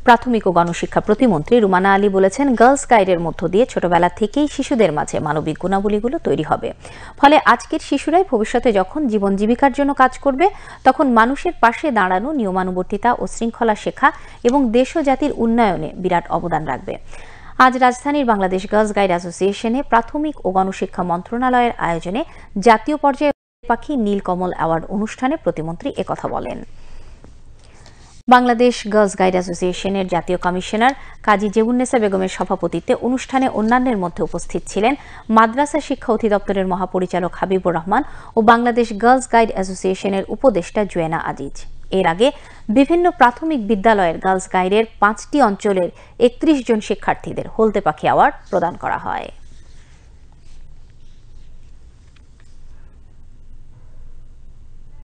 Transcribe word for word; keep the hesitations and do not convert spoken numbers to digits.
প্রাথমিক ও গণশিক্ষা প্রতিমন্ত্রী রুমানা আলী বলেছেন, গার্লস গাইডের মধ্য দিয়ে ছোটবেলা থেকেই শিশুদের মাঝে মানবিক গুণাবলীগুলো তৈরি হবে। ফলে আজকের শিশুরাই ভবিষ্যতে যখন জীবন জীবিকার জন্য কাজ করবে, তখন মানুষের পাশে দাঁড়ানো, নিয়মানুবর্তিতা ও শৃঙ্খলা শেখা এবং দেশ ও জাতির উন্নয়নে বিরাট অবদান রাখবে। আজ রাজধানীর বাংলাদেশ গার্লস গাইড অ্যাসোসিয়েশনে প্রাথমিক ও গণশিক্ষা মন্ত্রণালয়ের আয়োজনে জাতীয় পর্যায়ে পাখি নীলকমল অ্যাওয়ার্ড অনুষ্ঠানে প্রতিমন্ত্রী একথা বলেন। বাংলাদেশ গার্লস গাইড অ্যাসোসিয়েশনের জাতীয় কমিশনার কাজী জেবুন্নেসা বেগমের সভাপতিত্বে অনুষ্ঠানে অন্যান্যের মধ্যে উপস্থিত ছিলেন মাদ্রাসা শিক্ষা অধিদপ্তরের মহাপরিচালক হাবিবুর রহমান ও বাংলাদেশ গার্লস গাইড অ্যাসোসিয়েশনের উপদেষ্টা জুয়েনা আজিজ। এর আগে বিভিন্ন প্রাথমিক বিদ্যালয়ের গার্লস গাইডের পাঁচটি অঞ্চলের একত্রিশ জন শিক্ষার্থীদের হলদে পাখি অ্যাওয়ার্ড প্রদান করা হয়।